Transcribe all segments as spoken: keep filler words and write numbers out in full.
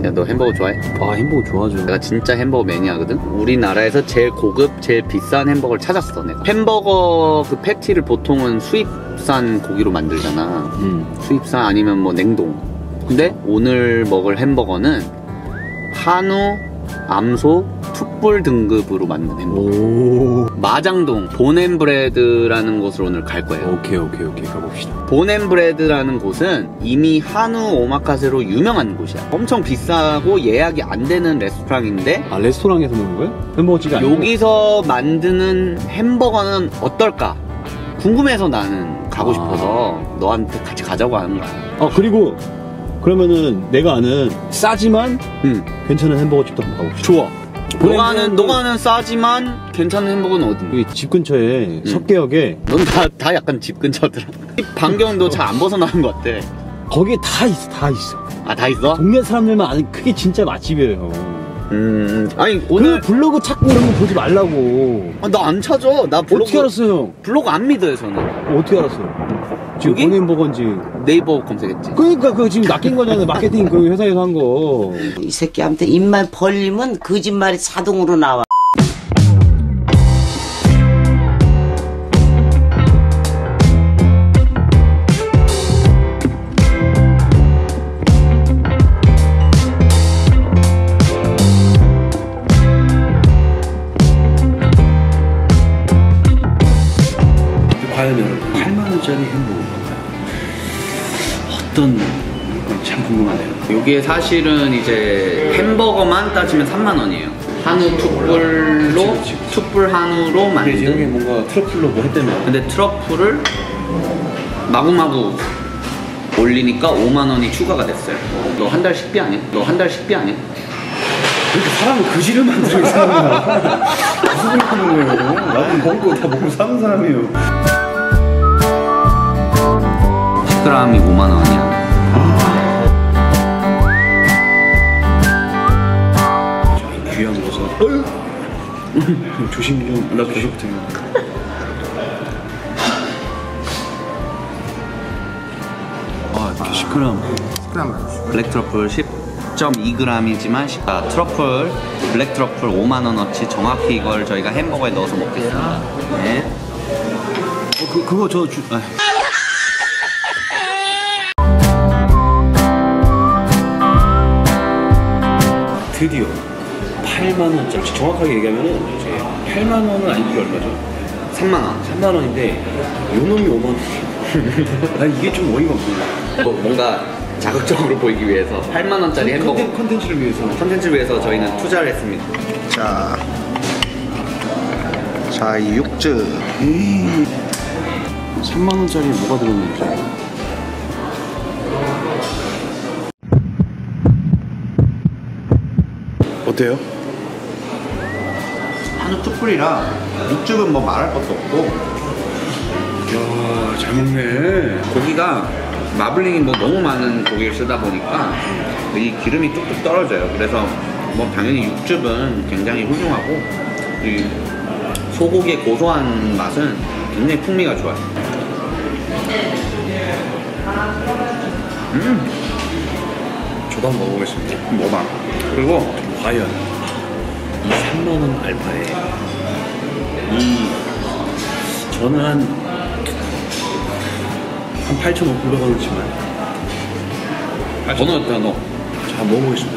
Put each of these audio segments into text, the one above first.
야, 너 햄버거 좋아해? 아, 햄버거 좋아하죠. 내가 진짜 햄버거 매니아거든? 우리나라에서 제일 고급, 제일 비싼 햄버거를 찾았어, 내가. 햄버거 그 패티를 보통은 수입산 고기로 만들잖아. 음. 수입산 아니면 뭐 냉동. 근데 오늘 먹을 햄버거는 한우, 암소, 툭불 등급으로 만든 햄버거. 오. 마장동 본앤브레드라는 곳으로 오늘 갈 거예요. 오케이, 오케이, 오케이. 가봅시다. 본앤브레드라는 곳은 이미 한우 오마카세로 유명한 곳이야. 엄청 비싸고 예약이 안 되는 레스토랑인데, 아, 레스토랑에서 먹는 거예요? 햄버거집이 아니고? 여기서 만드는 햄버거는 어떨까? 궁금해서 나는 가고 아. 싶어서 너한테 같이 가자고 하는 거야. 아, 그리고 그러면은 내가 아는 싸지만 응. 괜찮은 햄버거집도 한번 가봅시다. 좋아. 너가 아는, 브랜드는- 너가 아는 싸지만 괜찮은 햄버거는 어딘데? 여기 집 근처에 석계역에 넌 다, 다 약간 집 근처더라. 집 반경 너 잘 안 벗어나는 것 같아. 거기에 다 있어, 다 있어. 아, 다 있어? 동네 사람들만 아는 그게 진짜 맛집이에요. 음, 아니, 오늘 오늘. 그 블로그 찾고 이런 거 보지 말라고. 아, 나 안 찾아. 나 블로그. 어떻게 알았어요? 블로그 안 믿어요, 저는. 어떻게 알았어요? 지금 여기? 본인 햄버거인지. 네이버 검색했지. 그러니까 그 지금 낚인 거잖아요. 마케팅 그 회사에서 한 거. 이 새끼한테 입만 벌리면 거짓말이 자동으로 나와. 과연 여러분 팔만 원짜리 햄버거인가요? 어떤 참 궁금하네요. 여기에 사실은 이제 햄버거만 따지면 삼만 원이에요. 한우 툭불로, 그치, 그치, 그치. 툭불 한우로 근데 이제 형이 만든. 뭔가 트러플로 뭐 했다며. 근데 트러플을 마구마구 올리니까 오만 원이 추가가 됐어요. 너 한 달 식비 아니야? 너 한 달 식비 아니야? 그렇게 사람을 거지를 만들어 이 사람이야. 무슨 소리 하는 거예요? 나도 먹고 다 먹고 사는 사람이에요. 십 그램이 오만 원이야. 귀한 버섯. 어휴. 조심 좀. 나 조심부터. 아, 이렇게 십 그램. 블랙 트러플 십 점 이 그램이지만 아, 트러플, 블랙 트러플 오만 원어치 정확히 이걸 저희가 햄버거에 넣어서 먹겠습니다. 네. 어, 그, 그거 저 주, 아. 드디어 팔만 원짜리, 정확하게 얘기하면은 이제 팔만 원은 아니고 얼마죠? 삼만 원. 삼만 원인데 요 놈이 오만 원. 난 이게 좀 어이가 없네. 뭐, 뭔가 자극적으로 보이기 위해서 팔만 원짜리 햄버거 컨텐, 컨텐츠를 위해서. 컨텐츠를 위해서 저희는 투자를 했습니다. 자, 자, 이 육즙. 에이, 삼만 원짜리 뭐가 들었는지. 어때요? 한우 툭불이라 육즙은 뭐 말할 것도 없고 이야, 잘 먹네. 고기가 마블링이 뭐 너무 많은 고기를 쓰다 보니까 이 기름이 뚝뚝 떨어져요. 그래서 뭐 당연히 육즙은 굉장히 훌륭하고 이 소고기의 고소한 맛은 굉장히 풍미가 좋아요. 음, 저도 한번 먹어보겠습니다. 먹어봐. 그리고 과연 이 삼만 원 알파에 이 저는 한 한 팔천오백 원어치만. 번호 옆에 넣어. 자, 한번 먹어보겠습니다.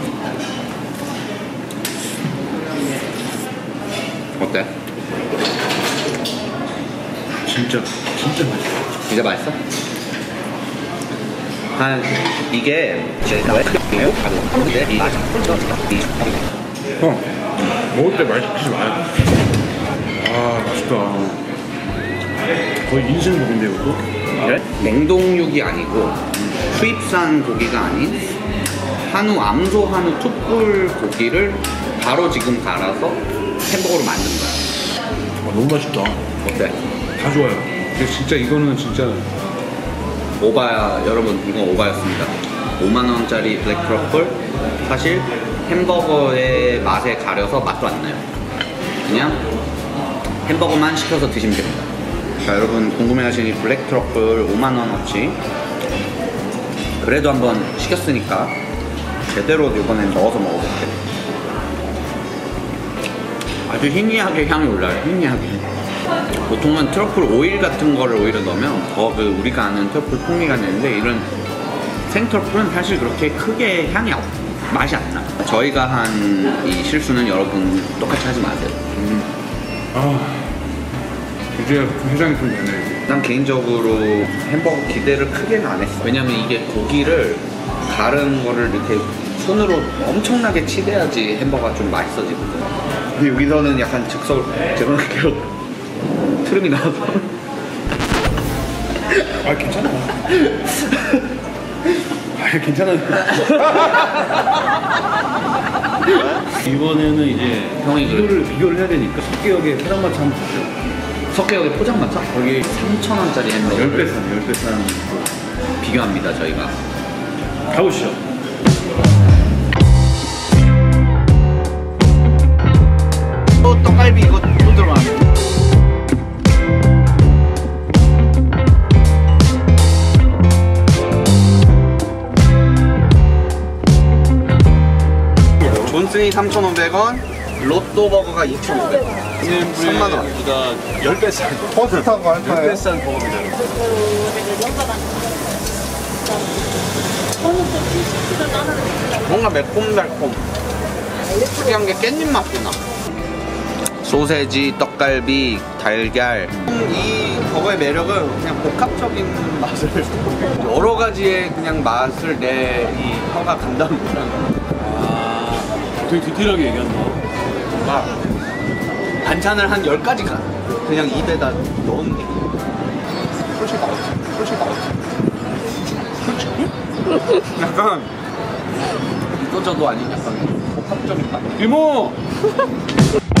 어때? 진짜 진짜 맛있어. 진짜 맛있어? 한 이게 형, 먹을 때 맛있지 마요. 아, 맛있다. 거의 인생 먹인데 이거? 네? 냉동육이 아니고 수입산 고기가 아닌 한우 암소 한우 툭불 고기를 바로 지금 갈아서 햄버거로 만든 거야. 아, 너무 맛있다. 어때? 다 좋아요. 근데 진짜 이거는 진짜 오바야 여러분, 이건 오바였습니다. 오만 원짜리 블랙 트러플 사실 햄버거의 맛에 가려서 맛도 안 나요. 그냥 햄버거만 시켜서 드시면 됩니다. 자, 여러분 궁금해하시는 이 블랙 트러플 오만 원어치 그래도 한번 시켰으니까 제대로 이번엔 넣어서 먹어볼게. 아주 희미하게 향이 올라요. 희미하게. 보통은 트러플 오일 같은 거를 오히려 넣으면 더 그 우리가 아는 트러플 풍미가 나는데 이런 생트러플은 사실 그렇게 크게 향이 없, 맛이 안 나. 저희가 한 이 실수는 여러분 똑같이 하지 마세요. 음. 아 이제 해장이 좀 되네. 난 개인적으로 햄버거 기대를 크게는 안 했어. 왜냐면 이게 고기를 가른 거를 이렇게 손으로 엄청나게 치대야지 햄버거가 좀 맛있어지거든. 근데 여기서는 약간 즉석을 제가 계속 트름이 나와서 아 괜찮아. 아 괜찮아요. 이번에는 이제 형이 그- 비교를 비교를 해야 되니까 석기역에 포장마차 한번 가죠. 석계역에 포장마차? 거기 삼천 원짜리 햄버거 열 배 싼, 열 배 싼. 비교합니다 저희가. 가보시죠. 또 떡갈비 이거 또 들어가네. 존슨이 삼천오백 원, 로또 버거가 이천오백 원. 삼만 원. 열 배 싼. 버스타고 할까요? 열 배 싼 버거입니다. 뭔가 매콤달콤 특이한 게 깻잎 맛이 나. 소세지, 떡갈비, 달걀. 이 버거의 매력은 그냥 복합적인 맛을 여러 가지의 그냥 맛을 내 이 혀가 감당한다. 아 되게 디테일하게 얘기한다. 막 반찬을 한 열 가지 가 그냥 입에다 넣은 게. 솔직히 맛없어. 솔직히 맛없어. 솔직히? 약간 이거저도 아닌 약간 복합적인 맛. 이모.